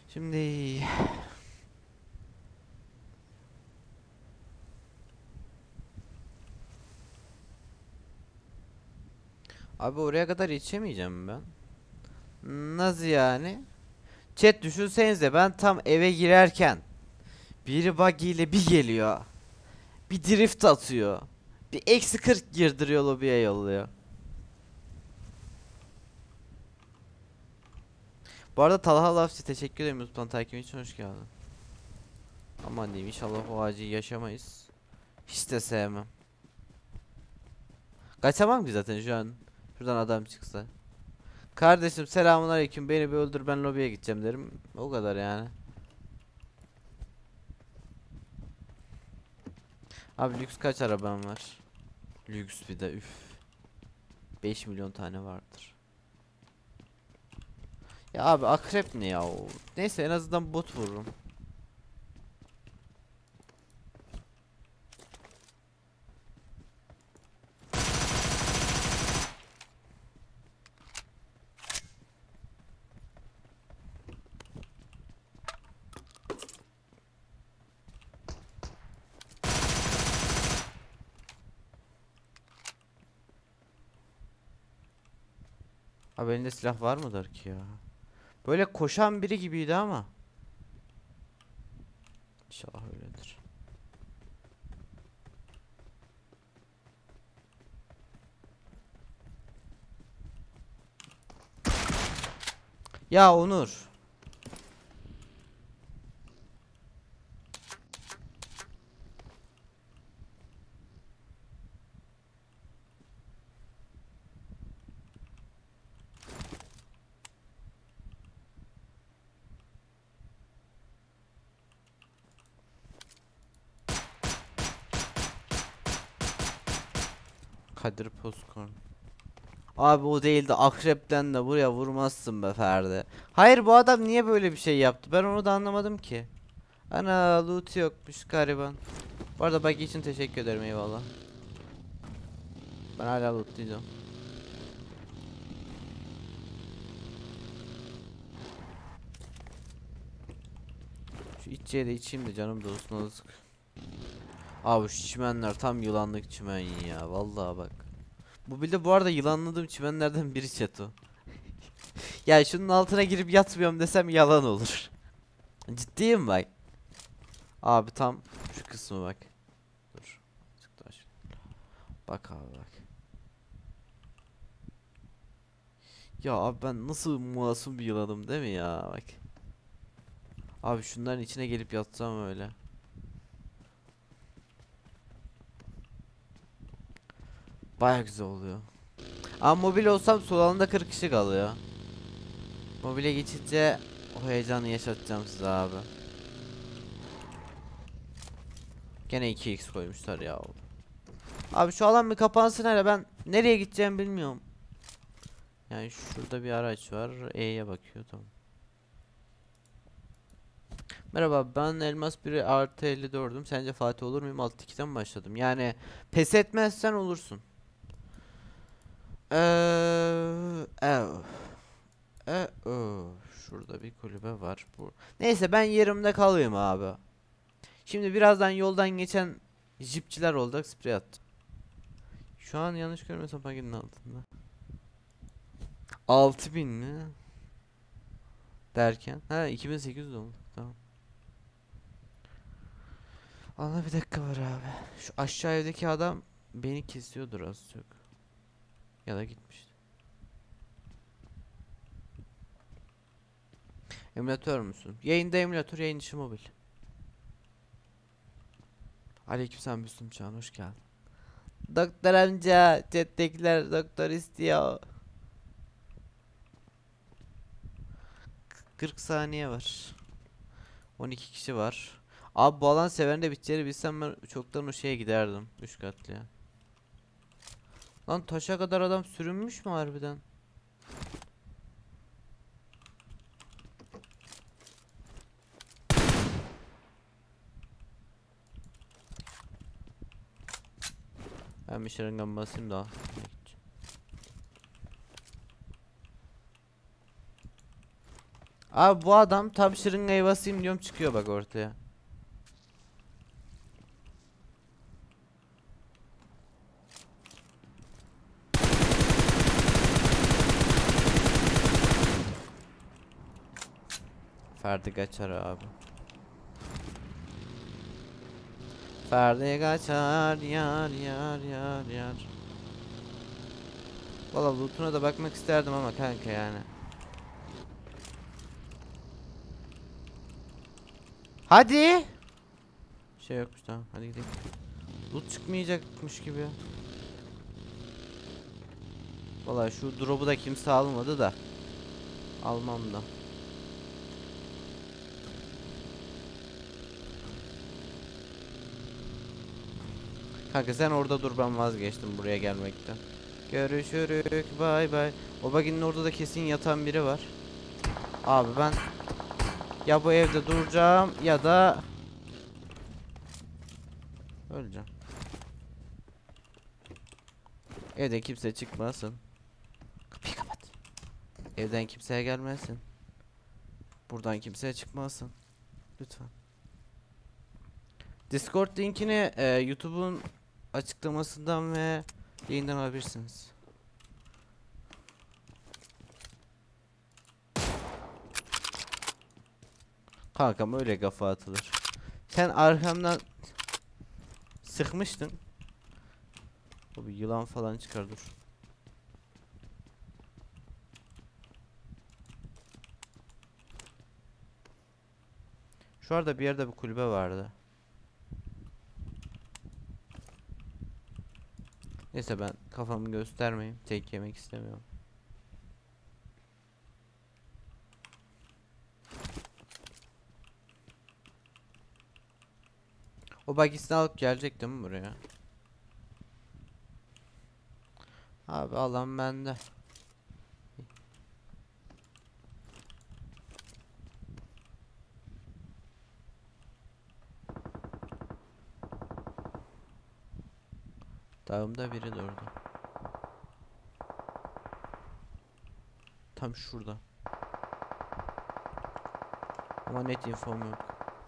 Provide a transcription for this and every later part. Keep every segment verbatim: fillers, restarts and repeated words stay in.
Şimdi abi oraya kadar yetişemeyeceğim ben. Nasıl yani? Chat düşünsenize, ben tam eve girerken biri buggy ile bir geliyor. Bir drift atıyor. Bir eksi kırk girdiriyor, lobiye yolluyor. Bu arada Talha Lafsi teşekkür ederim YouTube'dan takip için, hoş geldin. Aman diyeyim, inşallah o acıyı yaşamayız. Hiç de sevmem. Kaçamam ki zaten şu an. Şuradan adam çıksa. Kardeşim selamun aleyküm, beni bir öldür, ben lobiye gideceğim derim. O kadar yani. Abi lüks kaç araban var? Lüks bir de üf. beş milyon tane vardır. Ya abi akrep ne ya o? Neyse, en azından bot vururum. Abi elinde silah var mıdır ki ya? Böyle koşan biri gibiydi ama. İnşallah öyledir. Ya Onur. Kadir Pozkorn. Abi o değil de akrepten de buraya vurmazsın be Ferdi. Hayır, bu adam niye böyle bir şey yaptı? Ben onu da anlamadım ki. Ana loot yokmuş gariban. Bu arada bug için teşekkür ederim, eyvallah. Ben hala lootlayacağım. Şu içeceği de içeyim de canım dolsun azıcık. Abi şu çimenler tam yılanlık çimen ya, vallahi bak. Bu bir de bu arada yılanladığım çimenlerden biri çato. Ya şunun altına girip yatmıyorum desem yalan olur. Ciddiyim bak. Abi tam şu kısmı bak. Dur. Azıcık daha şöyle. Bak abi bak. Ya abi ben nasıl masum bir yılanım değil mi ya, bak. Abi şunların içine gelip yatsam öyle. Baya güzel oluyor. Ama mobil olsam sol alanda kırk kişi kalıyor. Mobile geçince o heyecanı yaşatacağım size abi. Gene iki x koymuşlar ya. Abi şu alan bir kapansın hele, ben nereye gideceğimi bilmiyorum. Yani şurada bir araç var. E'ye bakıyor, tamam. Merhaba, ben Elmas biri artı elli dördüm. Sence Fatih olur muyum? Alt ikiden başladım. Yani pes etmezsen olursun. Eee, ev. E, o. Şurada bir kulübe var. Bu. Neyse ben yerimde kalayım abi. Şimdi birazdan yoldan geçen jipçiler olacak, sprey attım. Şu an yanlış görmüyorsam paketin altında. altı bin mi? Derken. Ha, iki bin sekiz yüz oldu. Tamam. Allah, bir dakika var abi. Şu aşağı evdeki adam beni kesiyordur az çok. Ya da gitmişti. Emülatör müsün? Yayında emülatör, yayın dışı mobil. Aleykümselam Müslüm Çağan, hoş geldin. Doktor amca, chat'tekiler doktor istiyor. kırk saniye var. on iki kişi var. Abi bu alan severinde biteceğini bilsem ben çoktan o şeye giderdim. Üç katlı ya. Lan taşa kadar adam sürünmüş mü harbiden? Ben bir şırıngan basayım da. Abi bu adam tam şırıngayı basayım diyorum çıkıyor bak ortaya. Ferdi kaçar abi. Ferdi kaçar yar yar yar yar. Valla lootuna da bakmak isterdim ama kanka yani. Hadi. Şey yokmuş, tamam hadi gidelim. Loot çıkmayacakmış gibi. Valla şu drop'u da kimse almadı da. Almam da. Kanka sen orada dur, ben vazgeçtim buraya gelmekten. Görüşürük, bay bay. O baginin orada da kesin yatan biri var. Abi ben ya bu evde duracağım ya da öleceğim. Evde kimse çıkmasın. Kapıyı kapat. Evden kimseye gelmesin. Buradan kimseye çıkmasın. Lütfen. Discord linkini e, YouTube'un açıklamasından ve yayından alabilirsiniz. Kankam öyle kafa atılır. Sen arkamdan sıkmıştın. O bir yılan falan çıkar, dur. Şu arada bir yerde bir kulübe vardı. Neyse ben kafamı göstermeyeyim. Tek yemek istemiyorum. O bagisini alıp gelecek değil mi buraya? Abi alan bende. Dağımda biri durdu. Tam şurada. Ama net infom yok.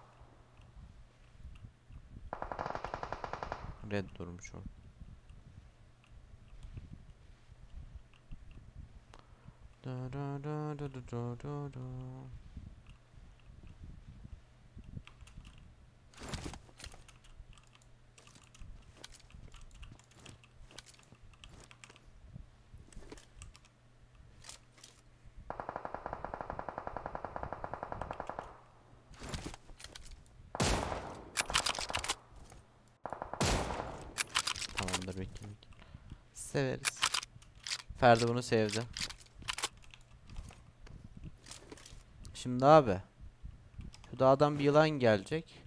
Red durmuş o. Da da da da da da da da. Tamamdır, bekle bekle. Severiz. Ferdi bunu sevdi. Şimdi abi. Şu dağdan bir yılan gelecek.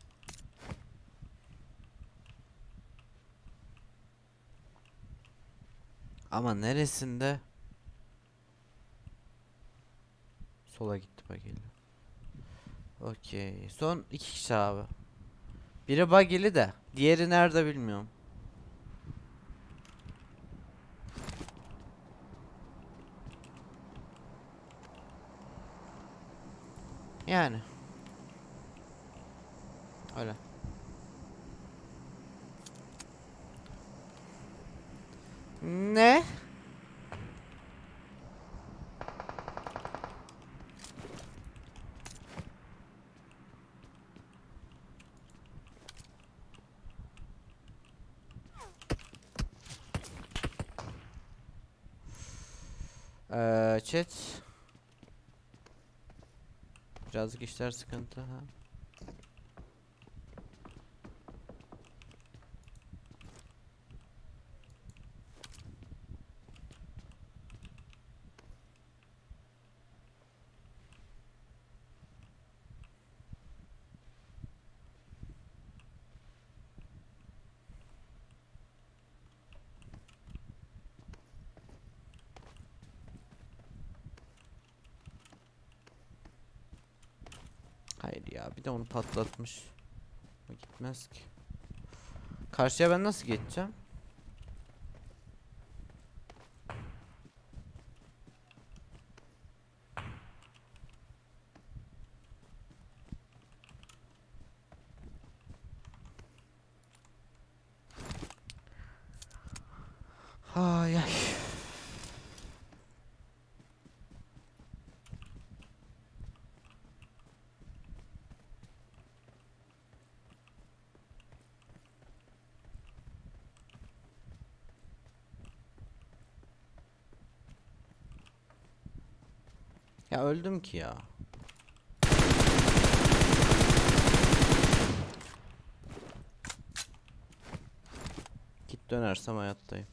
Ama neresinde? Sola gitti bak geliyor. Okey. Son iki kişi abi. Biri bagili de. Diğeri nerede bilmiyorum. Yani. Öyle. Ne? Ee, chat. Birazcık işler sıkıntı ha. Hayır ya, bir de onu patlatmış. O gitmez ki. Karşıya ben nasıl geçeceğim? Ya öldüm ki ya. Git dönersem hayattayım.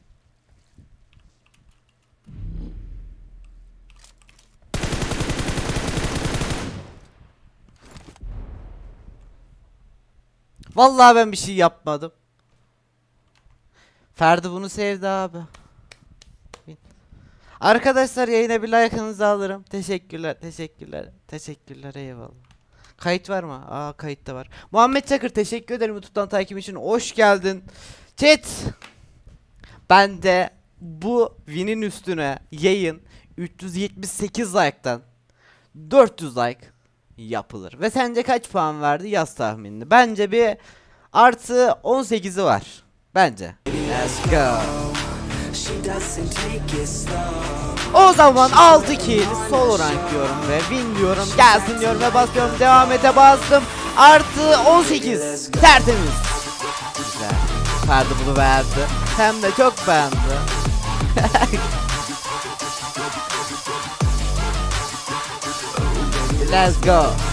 Vallahi ben bir şey yapmadım. Ferdi bunu sevdi abi. Arkadaşlar yayına bir like'ınızı alırım. Teşekkürler, teşekkürler, teşekkürler, eyvallah. Kayıt var mı? Aa, kayıt da var. Muhammed Çakır, teşekkür ederim YouTube'dan takip için. Hoş geldin. Chat. Ben de bu win'in üstüne yayın üç yüz yetmiş sekiz like'tan dört yüz like yapılır. Ve sence kaç puan verdi? Yaz tahminini. Bence bir artı on sekizi var. Bence. Let's go. O zaman altı kill solo rank diyorum ve win diyorum, gelsin diyorum ve basıyorum, devam ete bastım, artı on sekiz, tertemiz. Güzel. Ferdi bunu beğendi, hem de çok beğendi. Let's go.